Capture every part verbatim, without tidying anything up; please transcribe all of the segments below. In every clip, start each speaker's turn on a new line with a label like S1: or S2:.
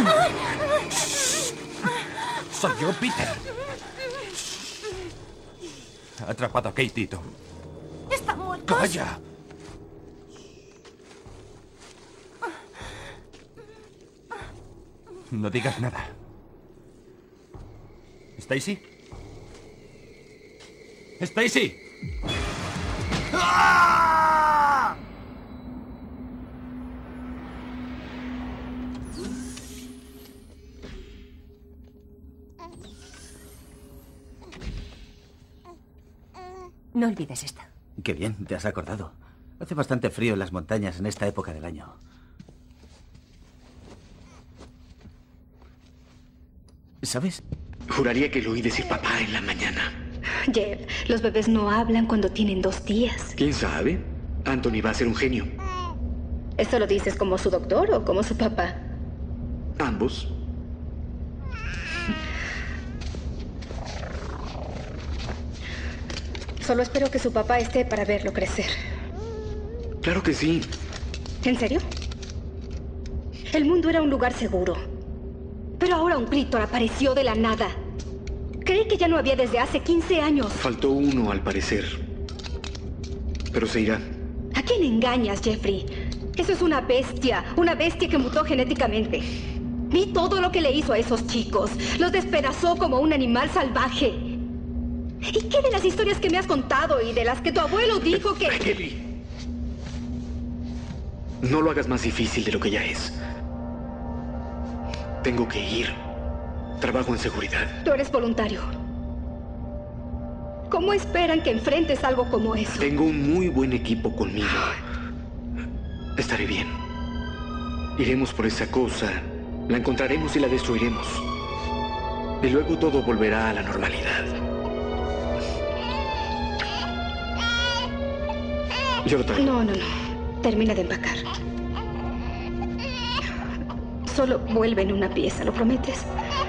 S1: Soy yo, Peter. Ha atrapado a Katie, Tom.
S2: ¡Está muerto!
S1: ¡Calla! No digas nada. ¿Stacy? ¡Stacy! ¡Ah!
S2: No olvides esto.
S3: Qué bien, te has acordado. Hace bastante frío en las montañas en esta época del año. ¿Sabes?
S4: Juraría que lo oí decir papá en la mañana.
S5: Jeff, los bebés no hablan cuando tienen dos días.
S4: ¿Quién sabe? Anthony va a ser un genio.
S5: ¿Eso lo dices como su doctor o como su papá?
S4: Ambos.
S5: Solo espero que su papá esté para verlo crecer.
S4: Claro que sí.
S5: ¿En serio? El mundo era un lugar seguro. Pero ahora un Crítor apareció de la nada. Creí que ya no había desde hace quince años.
S4: Faltó uno, al parecer. Pero se irá.
S5: ¿A quién engañas, Jeffrey? Eso es una bestia. Una bestia que mutó genéticamente. Vi todo lo que le hizo a esos chicos. Los despedazó como un animal salvaje. ¿Y qué de las historias que me has contado y de las que tu abuelo dijo que...
S4: Kelly. No lo hagas más difícil de lo que ya es. Tengo que ir. Trabajo en seguridad.
S5: Tú eres voluntario. ¿Cómo esperan que enfrentes algo como eso?
S4: Tengo un muy buen equipo conmigo. Estaré bien. Iremos por esa cosa. La encontraremos y la destruiremos. Y luego todo volverá a la normalidad. Yo lo traigo.
S5: No, no, no. Termina de empacar. Solo vuelve en una pieza, ¿lo prometes?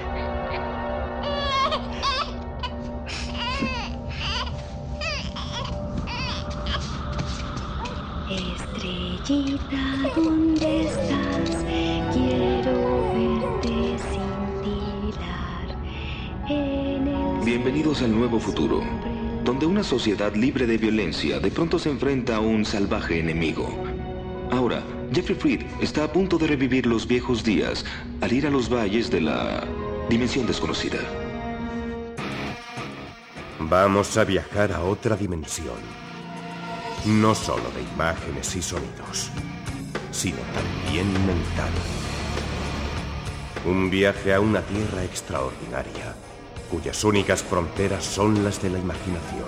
S5: Estrellita, ¿dónde estás? Quiero verte cintilar en el...
S6: Bienvenidos al nuevo futuro, donde una sociedad libre de violencia de pronto se enfrenta a un salvaje enemigo. Ahora, Jeffrey Freed está a punto de revivir los viejos días al ir a los valles de la dimensión desconocida.
S7: Vamos a viajar a otra dimensión. No solo de imágenes y sonidos, sino también mental. Un viaje a una tierra extraordinaria, cuyas únicas fronteras son las de la imaginación.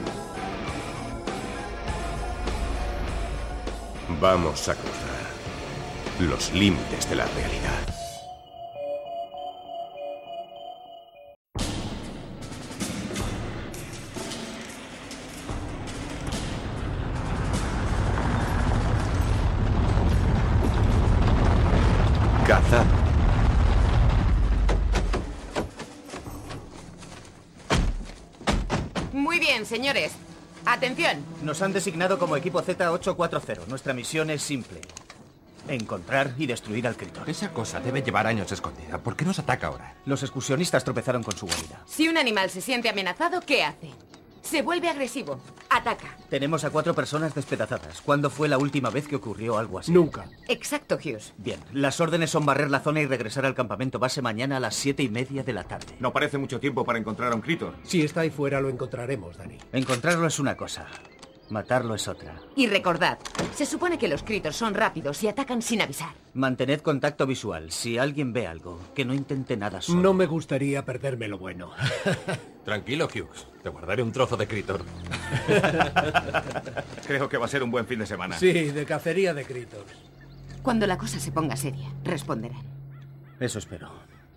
S7: Vamos a cruzar los límites de la realidad. Caza.
S8: Muy bien, señores. Atención.
S3: Nos han designado como equipo Z ocho cuatro cero. Nuestra misión es simple. Encontrar y destruir al Crítor.
S1: Esa cosa debe llevar años escondida. ¿Por qué nos ataca ahora?
S3: Los excursionistas tropezaron con su guarida.
S8: Si un animal se siente amenazado, ¿qué hace? Se vuelve agresivo. Ataca.
S3: Tenemos a cuatro personas despedazadas. ¿Cuándo fue la última vez que ocurrió algo así?
S9: Nunca.
S8: Exacto, Hughes.
S3: Bien, las órdenes son barrer la zona y regresar al campamento base mañana a las siete y media de la tarde.
S10: No parece mucho tiempo para encontrar a un Crítor.
S9: Si está ahí fuera, lo encontraremos, Danny.
S3: Encontrarlo es una cosa. Matarlo es otra.
S8: Y recordad, se supone que los Critors son rápidos y atacan sin avisar.
S3: Mantened contacto visual. Si alguien ve algo, que no intente nada solo.
S9: No me gustaría perderme lo bueno.
S1: Tranquilo, Hughes. Te guardaré un trozo de Crítor.
S10: Creo que va a ser un buen fin de semana.
S9: Sí, de cacería de Critors.
S8: Cuando la cosa se ponga seria, responderán.
S3: Eso espero.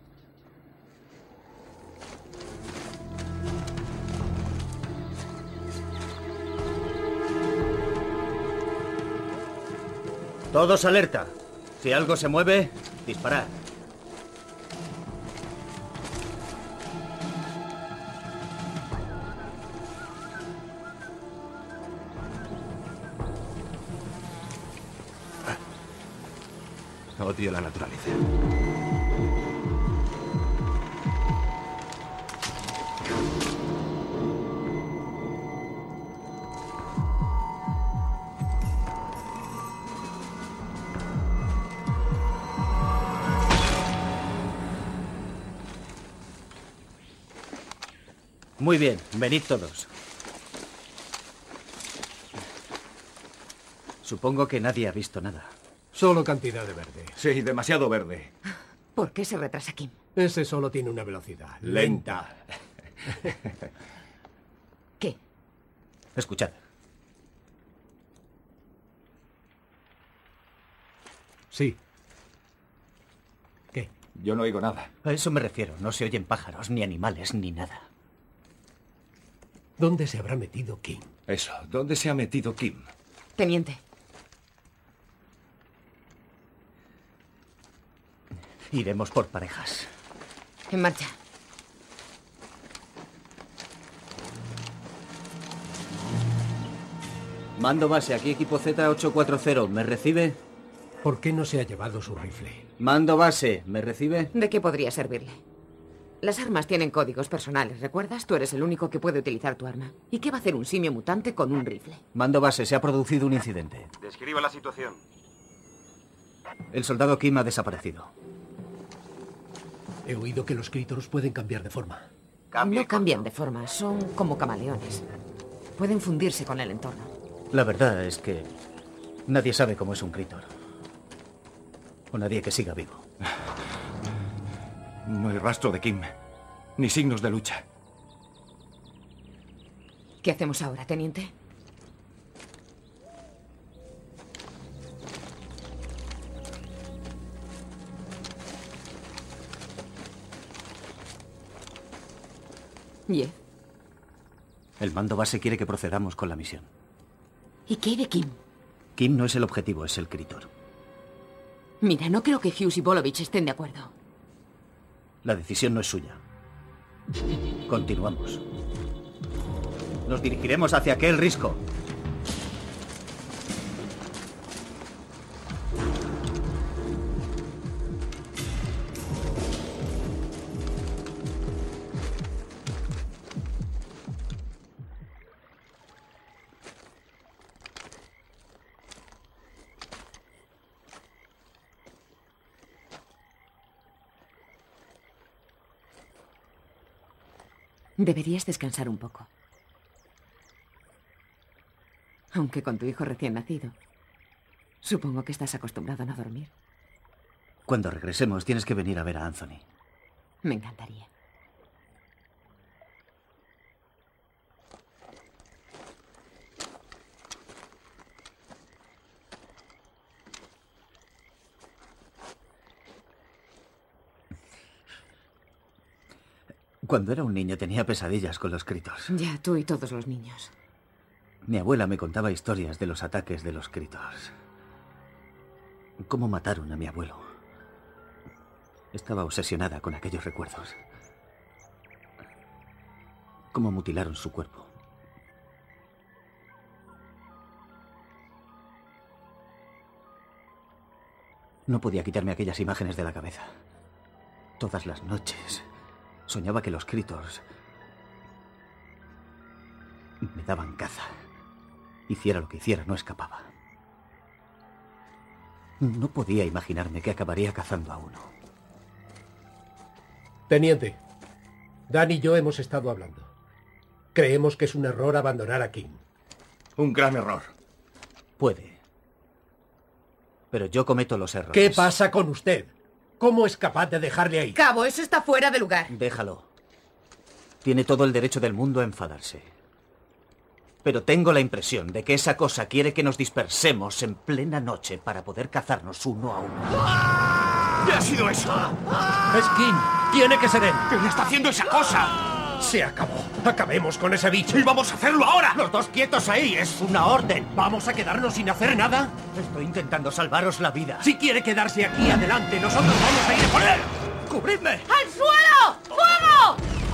S3: Todos alerta. Si algo se mueve, disparad.
S1: Odio la naturaleza.
S3: Muy bien, venid todos. Supongo que nadie ha visto nada.
S9: Solo cantidad de verde.
S10: Sí, demasiado verde.
S8: ¿Por qué se retrasa Kim?
S9: Ese solo tiene una velocidad lenta.
S8: ¿Qué?
S3: Escuchad.
S9: Sí. ¿Qué?
S10: Yo no oigo nada.
S3: A eso me refiero. No se oyen pájaros, ni animales, ni nada.
S9: ¿Dónde se habrá metido Kim?
S10: Eso, ¿dónde se ha metido Kim?
S8: Teniente.
S3: Iremos por parejas.
S8: En marcha.
S3: Mando base, aquí equipo Z ocho cuatro cero. ¿Me recibe?
S9: ¿Por qué no se ha llevado su rifle?
S3: Mando base, ¿me recibe?
S8: ¿De qué podría servirle? Las armas tienen códigos personales, ¿recuerdas? Tú eres el único que puede utilizar tu arma. ¿Y qué va a hacer un simio mutante con un rifle?
S3: Mando base, se ha producido un incidente.
S11: Describa la situación.
S3: El soldado Kim ha desaparecido.
S9: He oído que los Critors pueden cambiar de forma.
S8: No cambian de forma, son como camaleones. Pueden fundirse con el entorno.
S3: La verdad es que nadie sabe cómo es un Critor. O nadie que siga vivo.
S10: No hay rastro de Kim, ni signos de lucha.
S8: ¿Qué hacemos ahora, teniente? Jeff.
S3: El mando base quiere que procedamos con la misión.
S8: ¿Y qué hay de Kim?
S3: Kim no es el objetivo, es el Critor.
S8: Mira, no creo que Hughes y Volovich estén de acuerdo.
S3: La decisión no es suya. Continuamos. Nos dirigiremos hacia aquel risco.
S8: Deberías descansar un poco. Aunque con tu hijo recién nacido. Supongo que estás acostumbrado a no dormir.
S3: Cuando regresemos, tienes que venir a ver a Anthony.
S8: Me encantaría.
S3: Cuando era un niño tenía pesadillas con los Critors.
S8: Ya, tú y todos los niños.
S3: Mi abuela me contaba historias de los ataques de los Critors. Cómo mataron a mi abuelo. Estaba obsesionada con aquellos recuerdos. Cómo mutilaron su cuerpo. No podía quitarme aquellas imágenes de la cabeza. Todas las noches soñaba que los Critors me daban caza. Hiciera lo que hiciera, no escapaba. No podía imaginarme que acabaría cazando a uno.
S9: Teniente, Dan y yo hemos estado hablando. Creemos que es un error abandonar a Kim.
S10: Un gran error.
S3: Puede. Pero yo cometo los errores.
S9: ¿Qué pasa con usted? ¿Cómo es capaz de dejarle ahí?
S8: Cabo, eso está fuera de lugar.
S3: Déjalo. Tiene todo el derecho del mundo a enfadarse. Pero tengo la impresión de que esa cosa quiere que nos dispersemos en plena noche para poder cazarnos uno a uno.
S10: ¿Qué ha sido eso?
S9: Es Kim. Tiene que ser él.
S10: ¿Qué le está haciendo esa cosa?
S9: Se acabó. Acabemos con ese bicho.
S10: ¡Y vamos a hacerlo ahora!
S3: Los dos quietos ahí. Es una orden.
S9: ¿Vamos a quedarnos sin hacer nada?
S3: Estoy intentando salvaros la vida.
S9: Si quiere quedarse aquí, adelante. Nosotros vamos a ir por él.
S3: ¡Cubridme!
S8: ¡Al suelo! ¡Fuego!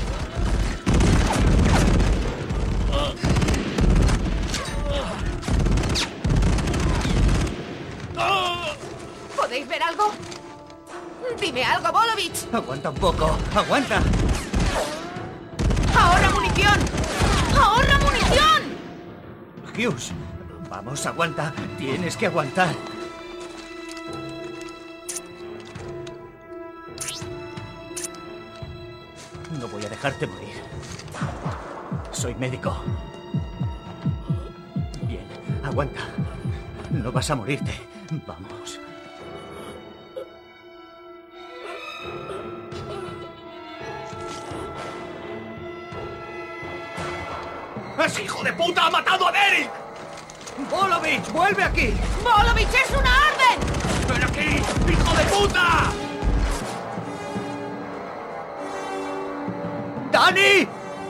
S8: ¿Podéis ver algo? Dime algo, Volovich.
S3: Aguanta un poco. Aguanta.
S8: ¡Ahorra munición! ¡Ahorra munición!
S3: Hughes, vamos, aguanta. Tienes que aguantar. No voy a dejarte morir. Soy médico. Bien, aguanta. No vas a morirte. Vamos.
S10: ¡Ese hijo de puta ha matado a Derek!
S3: ¡Volovich, vuelve aquí!
S2: ¡Volovich, es una orden!
S10: ¡Ven aquí, hijo de puta!
S3: ¡Dani!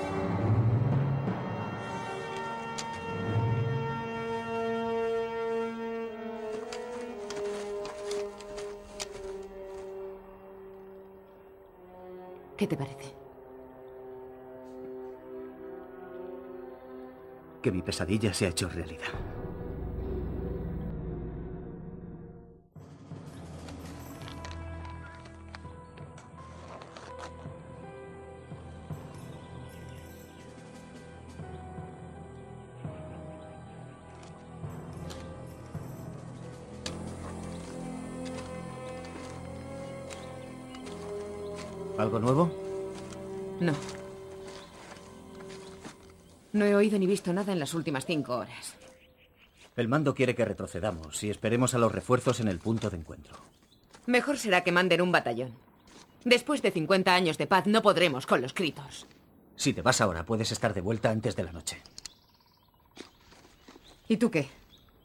S8: ¿Qué te parece?
S3: Que mi pesadilla se ha hecho realidad. ¿Algo nuevo?
S8: No. No he oído ni visto nada en las últimas cinco horas.
S3: El mando quiere que retrocedamos y esperemos a los refuerzos en el punto de encuentro.
S8: Mejor será que manden un batallón. Después de cincuenta años de paz no podremos con los Critors.
S3: Si te vas ahora, puedes estar de vuelta antes de la noche.
S8: ¿Y tú qué?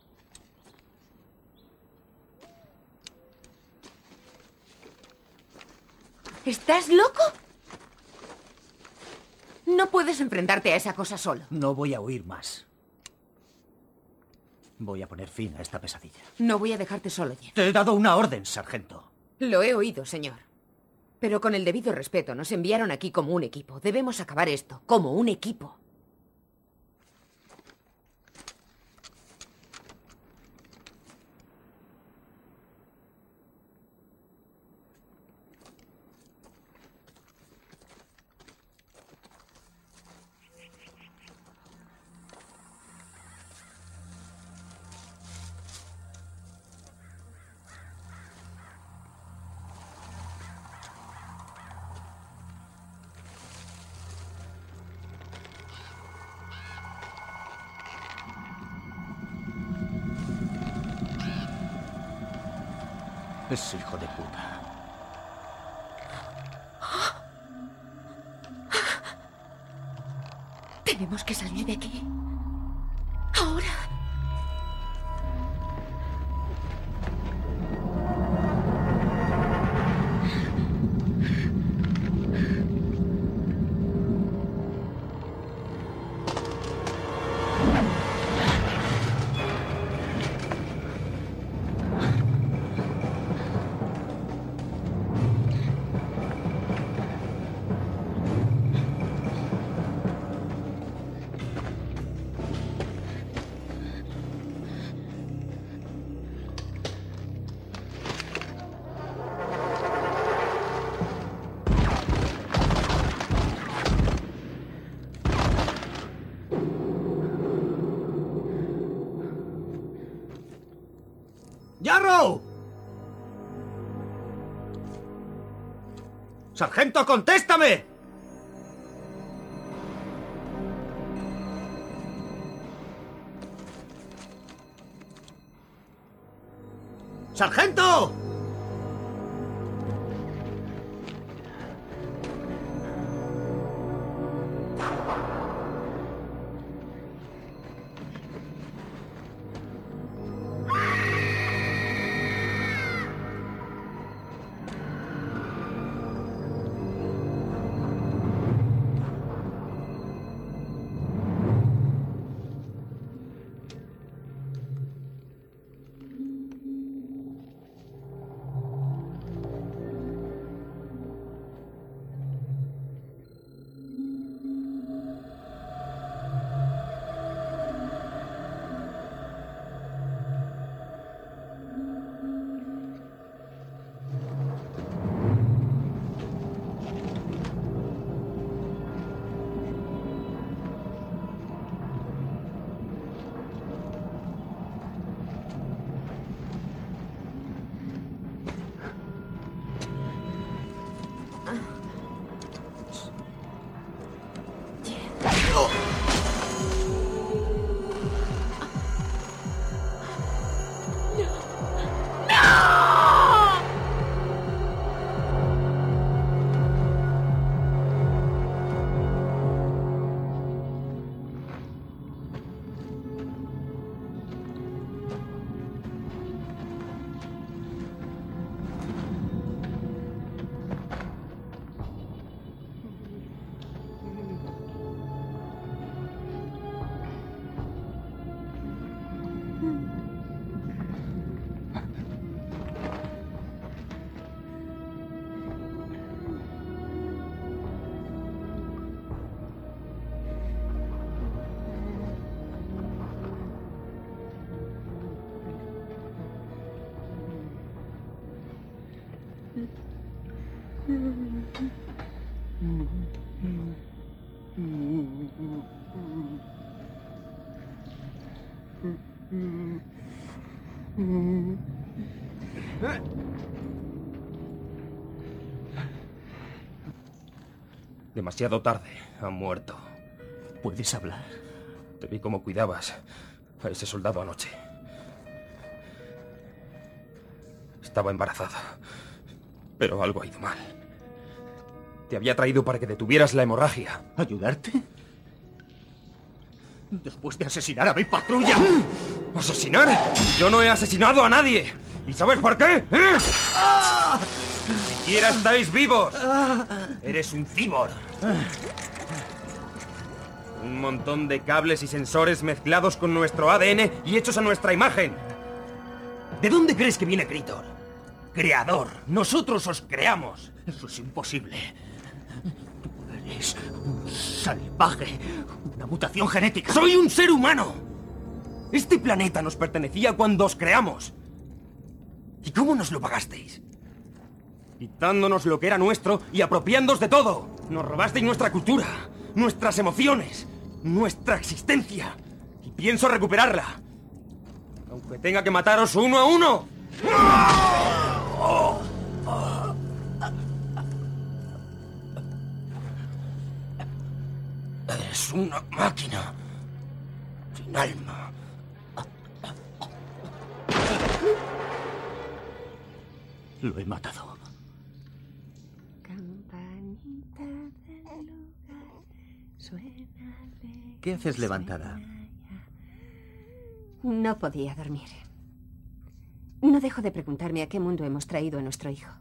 S8: ¿Estás loco? No puedes enfrentarte a esa cosa solo.
S3: No voy a huir más. Voy a poner fin a esta pesadilla.
S8: No voy a dejarte solo, Jeff.
S3: Te he dado una orden, sargento.
S8: Lo he oído, señor. Pero con el debido respeto, nos enviaron aquí como un equipo. Debemos acabar esto como un equipo.
S3: Es hijo de puta.
S2: Tenemos que salir de aquí. Ahora.
S3: ¡Yarrow! ¡Sargento, contéstame! ¡Sargento!
S2: Oh.
S11: Demasiado tarde. Ha muerto.
S3: ¿Puedes hablar?
S11: Te vi cómo cuidabas a ese soldado anoche. Estaba embarazada. Pero algo ha ido mal. Te había traído para que detuvieras la hemorragia.
S3: ¿Ayudarte? Después de asesinar a mi patrulla.
S11: ¿Asesinar? Yo no he asesinado a nadie. ¿Y sabes por qué? ¿Eh? Ni siquiera estáis vivos. Eres un cíbor. Un montón de cables y sensores mezclados con nuestro A D N y hechos a nuestra imagen. ¿De dónde crees que viene Critor? Creador. Nosotros os creamos.
S3: Eso es imposible. Tú eres un salvaje. Una mutación genética.
S11: ¡Soy un ser humano! Este planeta nos pertenecía cuando os creamos. ¿Y cómo nos lo pagasteis? Quitándonos lo que era nuestro y apropiándoos de todo. Nos robasteis nuestra cultura, nuestras emociones, nuestra existencia. Y pienso recuperarla. Aunque tenga que mataros uno a uno. Eres una máquina sin alma.
S3: Lo he matado. ¿Qué haces levantada?
S12: No podía dormir. No dejo de preguntarme a qué mundo hemos traído a nuestro hijo.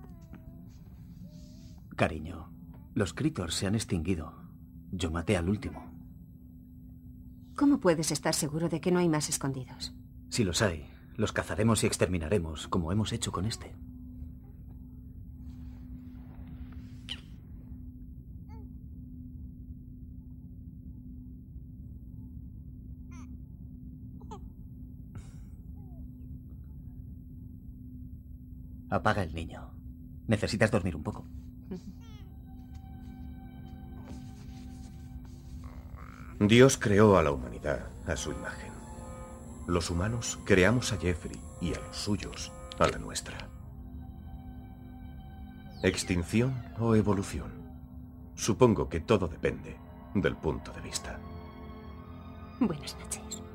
S3: Cariño, los Critors se han extinguido. Yo maté al último.
S12: ¿Cómo puedes estar seguro de que no hay más escondidos?
S3: Si los hay, los cazaremos y exterminaremos, como hemos hecho con este. Apaga el niño. Necesitas dormir un poco.
S7: Dios creó a la humanidad a su imagen. Los humanos creamos a Jeffrey y a los suyos a la nuestra. ¿Extinción o evolución? Supongo que todo depende del punto de vista.
S12: Buenas noches.